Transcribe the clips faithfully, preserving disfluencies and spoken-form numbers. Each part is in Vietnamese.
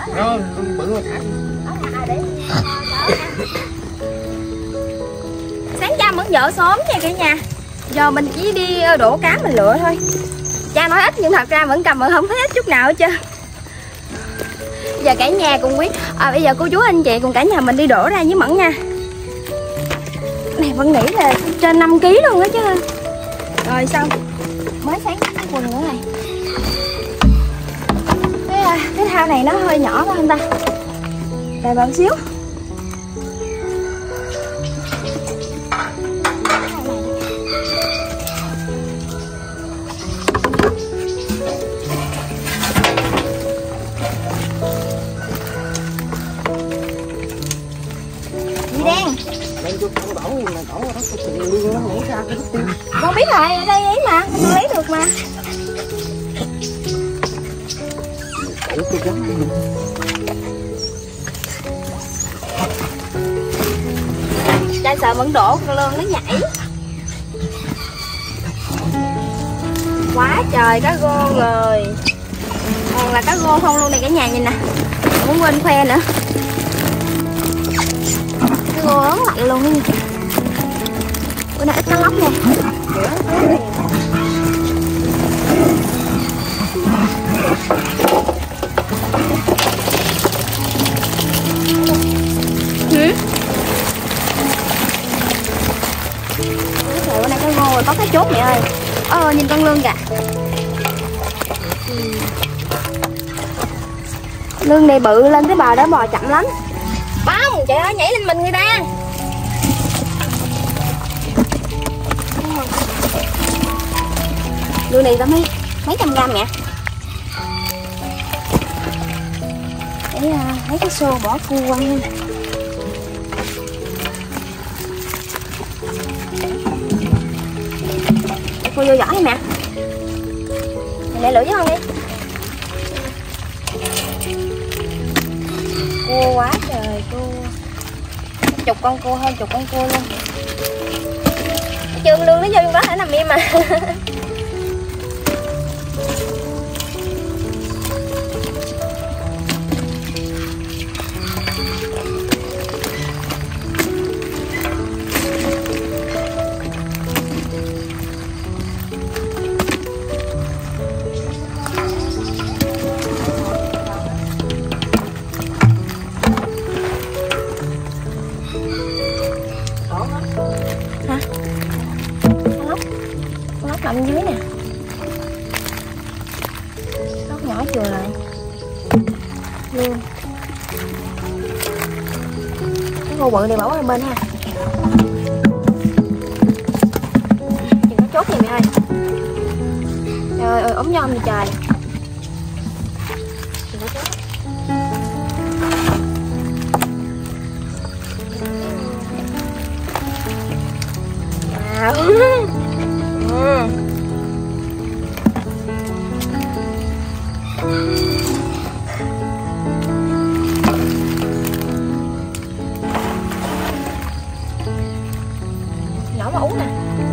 Đó, bự rồi thả. Sáng cha vẫn dỡ sớm nha cả nhà. Giờ mình chỉ đi đổ cá mình lựa thôi. Cha nói ít nhưng thật ra vẫn cầm vẫn không thấy ít chút nào hết trơn. Giờ cả nhà cùng quý à, bây giờ cô chú anh chị cùng cả nhà mình đi đổ ra với Mẫn nha. Này vẫn nghĩ là trên năm ký luôn á chứ. Rồi xong mới sáng cái quần nữa này. Cái, cái thao này nó hơi nhỏ phải không ta? Đây bao xíu. Con biết rồi, ở đây ấy mà, con lấy được mà. Cha sợ vẫn đổ con lươn nó nhảy. Quá trời cá gô rồi. Còn là cá gô không luôn này cả nhà nhìn nè. Muốn quên khoe nữa. Cá gô ớn lạnh luôn nha. Bữa nay ít cá lóc nha. Ừ. Bữa nay cá ngô rồi, có cái chốt mẹ ơi. Ờ, nhìn con lươn kìa. Lươn này bự lên cái bờ đó bò chậm lắm. Bông, trời ơi nhảy lên mình người ta. Lươn này tao mấy mấy trăm gram mẹ. Để uh, lấy cái xô bỏ cua quăng. Để cua vô vỏ đi mẹ. Mày để lửa với không đi. Cua quá trời cua. Chục con cua hơn chục con cua luôn. Trường lương nó vô trong đó phải nằm im mà. Hả? Con lóc. Con lóc nằm dưới nè. Lóc nhỏ chừa lại. Luôn. Cái ngô bự này bỏ qua bên ha. Đừng có chốt gì mẹ ơi. Trời ơi ốm nhom vậy trời. Đừng có chốt. Wow. Ừ. Nhỏ mà uống nè.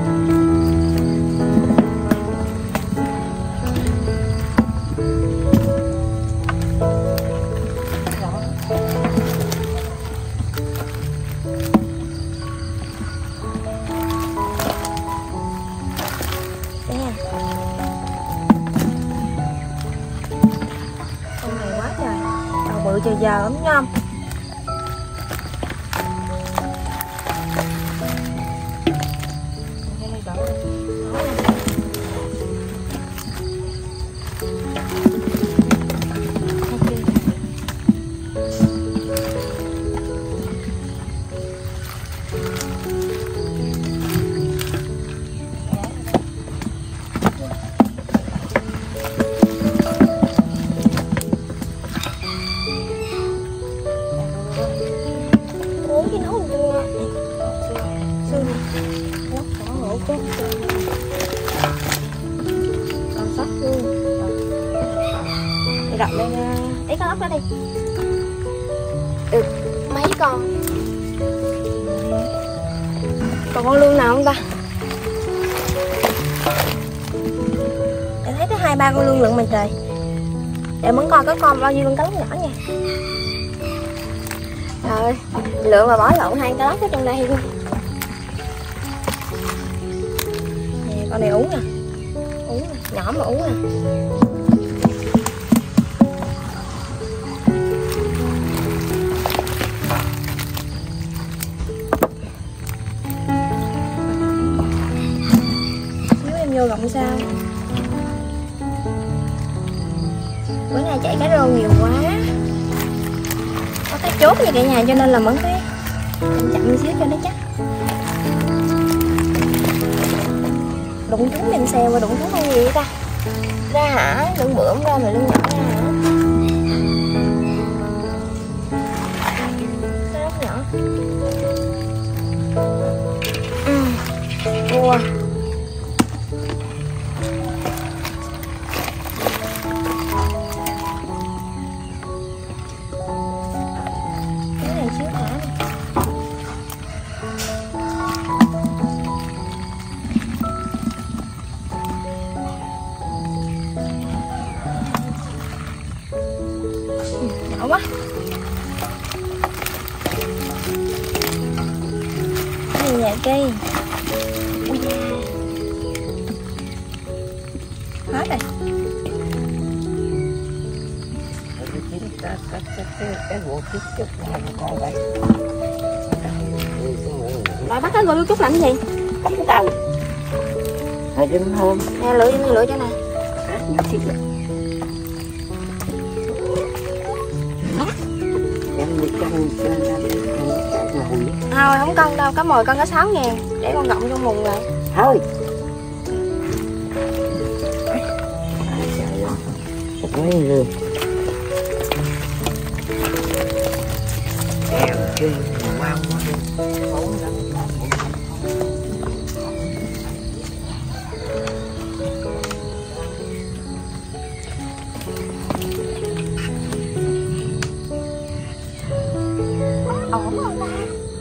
Bự chờ giờ ấm nhom. Còn sắt luôn. Thì rộng lên lấy con ốc đó đi. Được mấy con. Còn con lươn nào không ta? Em thấy có hai ba con lươn lận mà trời. Để muốn coi có con bao nhiêu con cá lóc nhỏ nha. Rồi, lượm và bỏ lộn hai cá lóc ở trong đây luôn. Nè, con này ú nè. Ú nè, nhỏ mà ú nè. Xíu em vô gọng sao. Bữa nay chạy cá rô nhiều quá, có cái chốt như cả nhà cho nên là vẫn phải chậm xíu cho nó chắc. Đụng trúng lên xe và đụng trúng con gì vậy ta? Ra hả? Lưng bướm ra mà lưng nhỏ ra hả? Nó rất nhỏ. Ừ. Cua. Nhỏ quá. Đây là cây. Ui da. Hết rồi. Rồi bắt cái lưỡi chút làm cái gì? Bắt cái tàu. Hơi đêm hôm. Nè lưỡi lưỡi cho này. Thôi không cân đâu, cá mồi cân có sáu ngàn. Để con gọng trong mùng rồi. Thôi. Mấy người kèo kia wow bốn năm. Ổn không ta?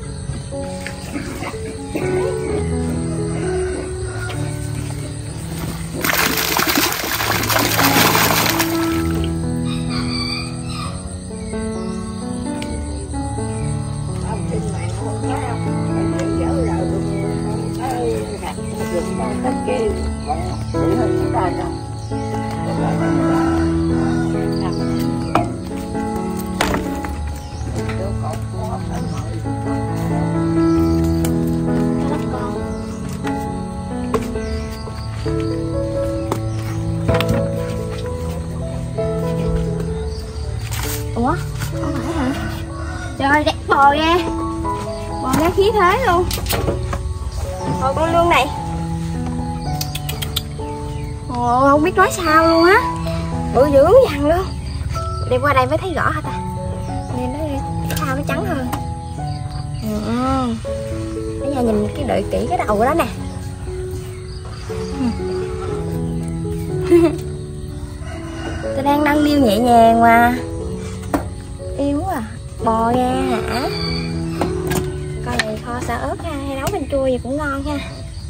Ủa? Không phải hả? Trời đẹp bò ra. Bò nó khí thế luôn. Rồi con lương này. Ồ, không biết nói sao luôn á. Bự dữ dằn luôn. Đi qua đây mới thấy rõ hả ta? Nên nó sao nó trắng hơn. Ừ. Bây giờ nhìn cái đợi kỹ cái đầu của nó nè. Tôi đang nâng niu nhẹ nhàng mà. Yêu à. Bò ra hả? Coi này kho xả ớt ha, hay nấu canh chua gì cũng ngon ha.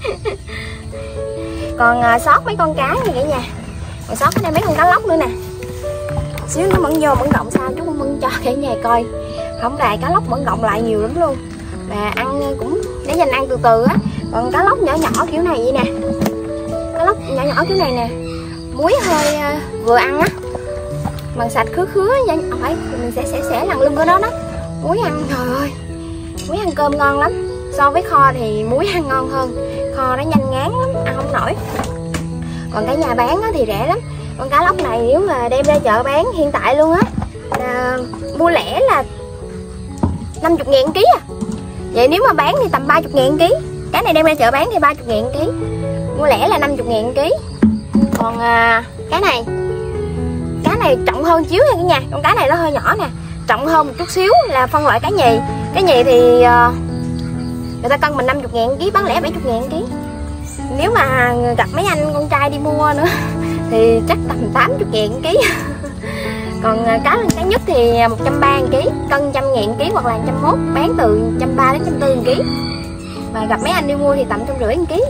Còn à, sót mấy con cá nha cả nhà. Còn sót ở đây mấy con cá lóc nữa nè. Xíu nó mẫn vô mẫn gọng sao chú con mẫn cho cả nhà coi. Không đài cá lóc mẫn gọng lại nhiều lắm luôn. Và ăn cũng để dành ăn từ từ á. Còn cá lóc nhỏ nhỏ kiểu này vậy nè. Cá lóc nhỏ nhỏ kiểu này nè. Muối hơi uh, vừa ăn á. Bằng sạch khứa khứa nha. Phải mình sẽ sẽ sẽ lần lưng của nó đó. Muối ăn trời ơi. Muối ăn cơm ngon lắm. So với kho thì muối ăn ngon hơn. Kho nó nhanh ngán lắm, ăn không nổi. Còn cả nhà bán thì rẻ lắm. Con cá lóc này nếu mà đem ra chợ bán hiện tại luôn á là mua lẻ là năm mươi ngàn ký à. Vậy nếu mà bán thì tầm ba mươi ngàn ký. Cái này đem ra chợ bán thì ba mươi ngàn ký. Mua lẻ là năm mươi ngàn ký. Còn à, cái này cá này trọng hơn xíu nha cả nhà. Con cá này nó hơi nhỏ nè, trọng hơn một chút xíu là phân loại cá nhì. Cái nhì thì uh, người ta cân mình năm mươi ngàn ký, bán lẻ bảy mươi ngàn ký. Nếu mà gặp mấy anh con trai đi mua nữa thì chắc tầm tám mươi ngàn ký. Còn cá cá nhất thì một trăm ba mươi ngàn ký, cân một trăm ngàn ký hoặc là một trăm mốt, bán từ một trăm ba mươi đến một trăm bốn mươi ngàn ký. Mà gặp mấy anh đi mua thì tầm một trăm rưỡi ngàn ký.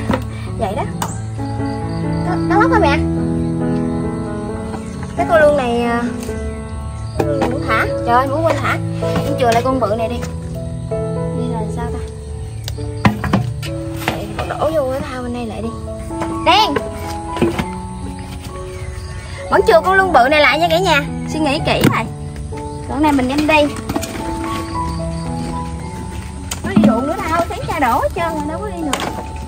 Vậy đó. Cá lóc hả mẹ? Cái cô lương này muốn thả. Trời ơi, muốn quên thả. Em chừa lại con bự này đi. Đây là sao ta? Để đổ vô cái thao bên đây lại đi. Đen. Vẫn chừa con lươn bự này lại nha cả nhà. Suy nghĩ kỹ này. Còn này mình đem đi. Có đi ruộng nữa đâu, sáng cha đổ hết trơn rồi, đâu có đi nữa.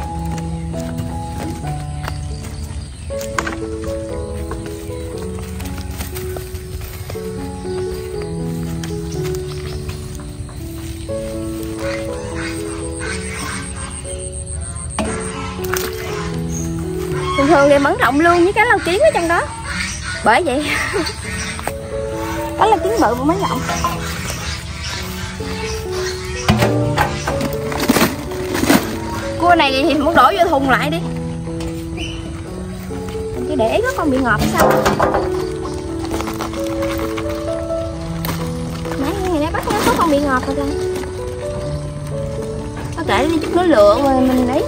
Thường thường thì mẫn rộng luôn với cá lau kiến ở trong đó. Bởi vậy cá lau kiến bự mà mẫn rộng. Cua này thì muốn đổ vô thùng lại đi. Chứ để ý có con bị ngọt sao. Nãy ngày nãy bắt nó có con bị ngọt rồi. Có kệ đi chút nữa lượng rồi mình lấy.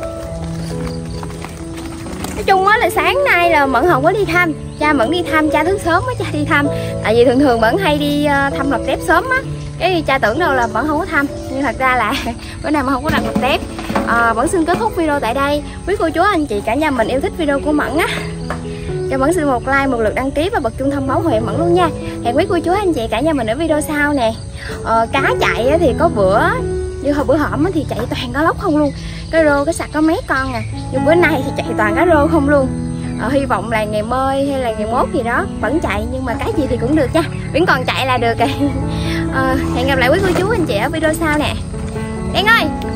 Nói chung á là sáng nay là Mẫn không có đi thăm. Cha Mẫn đi thăm, cha thức sớm á cha đi thăm. Tại vì thường thường Mẫn hay đi thăm lọc tép sớm á. Cái cha tưởng đâu là Mẫn không có thăm. Nhưng thật ra là bữa nay Mẫn không có đặt lọc tép. à, Mẫn xin kết thúc video tại đây. Quý cô chú anh chị cả nhà mình yêu thích video của Mẫn á, cho Mẫn xin một like, một lượt đăng ký và bật chuông thông báo huệ Mẫn luôn nha. Hẹn quý cô chú anh chị cả nhà mình ở video sau nè. à, Cá chạy thì có bữa như hồi bữa hổm thì chạy toàn cá lóc không luôn. Cái rô cái sặc có mấy con à. Nhưng bữa nay thì chạy toàn cá rô không luôn. à, Hy vọng là ngày mơi hay là ngày mốt gì đó vẫn chạy. Nhưng mà cái gì thì cũng được nha, vẫn còn chạy là được rồi. à, Hẹn gặp lại quý cô chú anh chị ở video sau nè. Đen ơi.